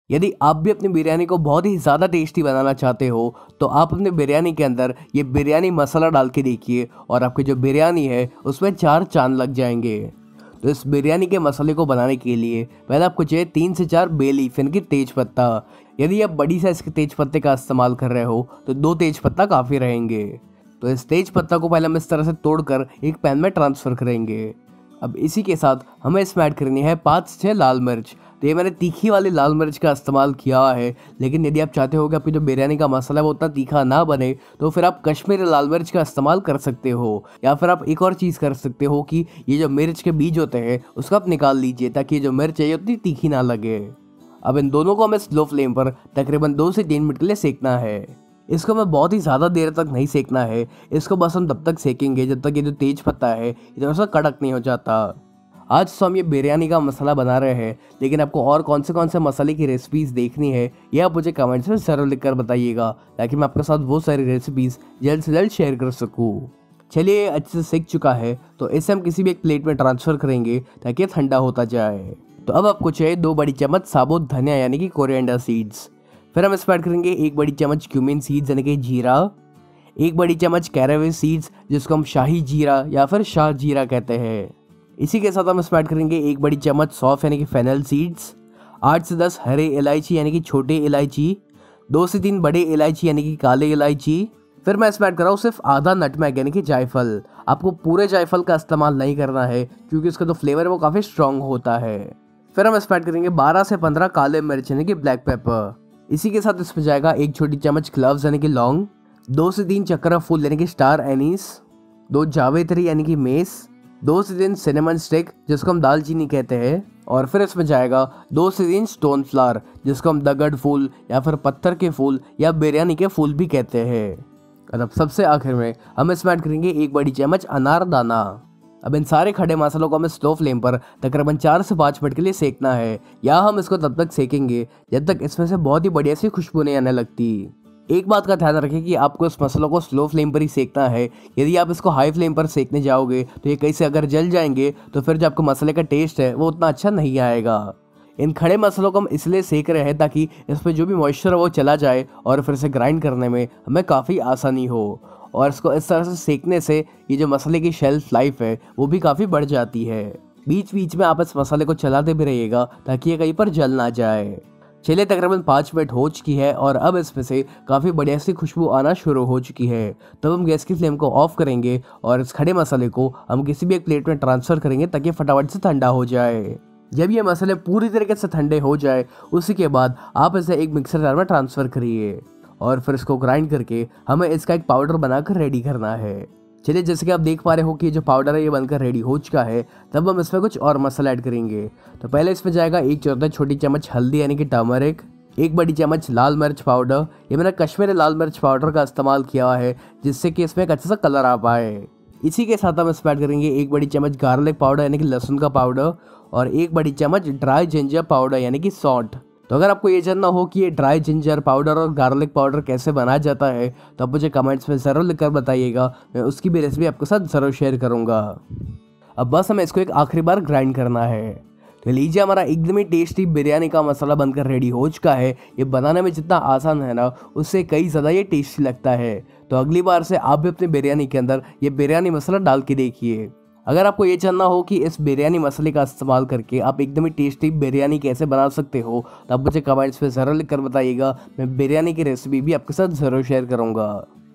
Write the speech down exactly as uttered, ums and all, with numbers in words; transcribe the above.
यदि आप भी अपनी बिरयानी को बहुत ही ज़्यादा टेस्टी बनाना चाहते हो तो आप अपने बिरयानी के अंदर ये बिरयानी मसाला डाल के देखिए और आपकी जो बिरयानी है उसमें चार चांद लग जाएंगे। तो इस बिरयानी के मसाले को बनाने के लिए पहले आपको चाहिए तीन से चार बे लीफ यानी कि तेज पत्ता। यदि आप बड़ी साइज के तेज पत्ते का इस्तेमाल कर रहे हो तो दो तेज पत्ता काफ़ी रहेंगे। तो इस तेज पत्ता को पहले हम इस तरह से तोड़कर एक पैन में ट्रांसफ़र करेंगे। अब इसी के साथ हमें इसमें ऐड करनी है पाँच से छः लाल मिर्च। तो ये मैंने तीखी वाली लाल मिर्च का इस्तेमाल किया है, लेकिन यदि आप चाहते हो कि आपकी जो बिरयानी का मसाला है वो उतना तीखा ना बने तो फिर आप कश्मीरी लाल मिर्च का इस्तेमाल कर सकते हो। या फिर आप एक और चीज़ कर सकते हो कि ये जो मिर्च के बीज होते हैं उसको आप निकाल लीजिए ताकि ये जो मिर्च है ये उतनी तीखी ना लगे। अब इन दोनों को हमें स्लो फ्लेम पर तकरीबन दो से तीन मिनट के लिए सेकना है। इसको हमें बहुत ही ज़्यादा देर तक नहीं सेकना है, इसको बस हम तब तक सेकेंगे जब तक ये जो तेज पत्ता है ये थोड़ा सा कड़क नहीं हो जाता। आज तो हम ये बिरयानी का मसाला बना रहे हैं, लेकिन आपको और कौन से कौन से मसाले की रेसिपीज़ देखनी है ये आप मुझे कमेंट्स में ज़रूर लिख कर बताइएगा ताकि मैं आपके साथ वो सारी रेसिपीज़ जल्द से जल्द शेयर कर सकूँ। चलिए अच्छे से सेक चुका है तो इसे हम किसी भी एक प्लेट में ट्रांसफ़र करेंगे ताकि ठंडा होता जाए। तो अब आपको चाहिए दो बड़ी चम्मच साबुत धनिया यानी कि कोरिएंडर सीड्स। फिर हम इसमें ऐड करेंगे एक बड़ी चम्मच क्यूमिन सीड्स यानी कि जीरा, एक बड़ी चम्मच कैरावे सीड्स जिसको हम शाही जीरा या फिर शाह जीरा कहते हैं। इसी के साथ हम इसमें ऐड करेंगे एक बड़ी चम्मच सौंफ यानी कि फेनल सीड्स, आठ से दस हरे इलायची यानी कि छोटे इलायची, दो से तीन बड़े इलायची यानी कि काले इलायची। फिर मैं इसमें ऐड कर रहा हूँ सिर्फ आधा नटमेग यानी कि जायफल। आपको पूरे जायफल का इस्तेमाल नहीं करना है क्योंकि उसका जो फ्लेवर है वो काफ़ी स्ट्रॉन्ग होता है। फिर हम इसमें ऐड करेंगे बारह से पंद्रह काले मिर्च यानी कि ब्लैक पेपर। इसी के साथ इसमें जाएगा एक छोटी चम्मच क्लव्स यानी कि लौंग, दो से तीन चक्रा फूल यानी कि स्टार एनीस, दो जावित्री यानी कि मेस, दो से तीन सिनेमन स्टिक जिसको हम दालचीनी कहते हैं, और फिर इसमें जाएगा दो से तीन स्टोन फ्लावर जिसको हम दगड़ फूल या फिर पत्थर के फूल या बिरयानी के फूल भी कहते हैं। और अब सबसे आखिर में हम इसमें ऐड करेंगे एक बड़ी चम्मच अनार दाना। अब इन सारे खड़े मसालों को हमें स्लो फ्लेम पर तकरीबन चार से पाँच मिनट के लिए सेकना है, या हम इसको तब तक सेकेंगे जब तक इसमें से बहुत ही बढ़िया सी खुशबू नहीं आने लगती। एक बात का ध्यान रखें कि आपको इस मसालों को स्लो फ्लेम पर ही सेकना है। यदि आप इसको हाई फ्लेम पर सेकने जाओगे तो ये कहीं से अगर जल जाएंगे तो फिर जो आपको मसाले का टेस्ट है वो उतना अच्छा नहीं आएगा। इन खड़े मसालों को हम इसलिए सेक रहे हैं ताकि इसमें जो भी मॉइस्चर है वो चला जाए और फिर से ग्राइंड करने में हमें काफ़ी आसानी हो। और इसको इस तरह से सेकने से ये जो मसाले की शेल्फ लाइफ है वो भी काफ़ी बढ़ जाती है। बीच बीच में आप इस मसाले को चलाते भी रहिएगा ताकि ये कहीं पर जल ना जाए। चलिए तकरीबन पाँच मिनट हो चुकी है और अब इसमें से काफ़ी बढ़िया सी खुशबू आना शुरू हो चुकी है। तब हम गैस की फ्लेम को ऑफ करेंगे और इस खड़े मसाले को हम किसी भी एक प्लेट में ट्रांसफ़र करेंगे ताकि फटाफट से ठंडा हो जाए। जब ये मसाले पूरी तरीके से ठंडे हो जाए उसी के बाद आप इसे एक मिक्सर जार में ट्रांसफ़र करिए और फिर इसको ग्राइंड करके हमें इसका एक पाउडर बनाकर रेडी करना है। चलिए जैसे कि आप देख पा रहे हो कि जो पाउडर है ये बनकर रेडी हो चुका है। तब हम इसमें कुछ और मसाला ऐड करेंगे। तो पहले इसमें जाएगा एक चौथाई छोटी चम्मच हल्दी यानी कि टर्मरिक, एक बड़ी चम्मच लाल मिर्च पाउडर। ये मैंने कश्मीरी लाल मिर्च पाउडर का इस्तेमाल किया है जिससे कि इसमें एक अच्छा सा कलर आ पाए। इसी के साथ हम इसमें ऐड करेंगे एक बड़ी चम्मच गार्लिक पाउडर यानी कि लहसुन का पाउडर और एक बड़ी चम्मच ड्राई जिंजर पाउडर यानी कि सॉल्ट। तो अगर आपको ये जानना हो कि ये ड्राई जिंजर पाउडर और गार्लिक पाउडर कैसे बनाया जाता है तो आप मुझे कमेंट्स में ज़रूर लिखकर बताइएगा, मैं उसकी भी रेसिपी आपके साथ ज़रूर शेयर करूँगा। अब बस हमें इसको एक आखिरी बार ग्राइंड करना है। तो लीजिए हमारा एकदम ही टेस्टी बिरयानी का मसाला बनकर रेडी हो चुका है। ये बनाने में जितना आसान है ना उससे कई ज़्यादा ये टेस्टी लगता है। तो अगली बार से आप भी अपने बिरयानी के अंदर ये बिरयानी मसाला डाल के देखिए। अगर आपको ये जानना हो कि इस बिरयानी मसाले का इस्तेमाल करके आप एकदम ही टेस्टी बिरयानी कैसे बना सकते हो तो आप मुझे कमेंट्स में ज़रूर लिख कर बताइएगा, मैं बिरयानी की रेसिपी भी आपके साथ ज़रूर शेयर करूँगा।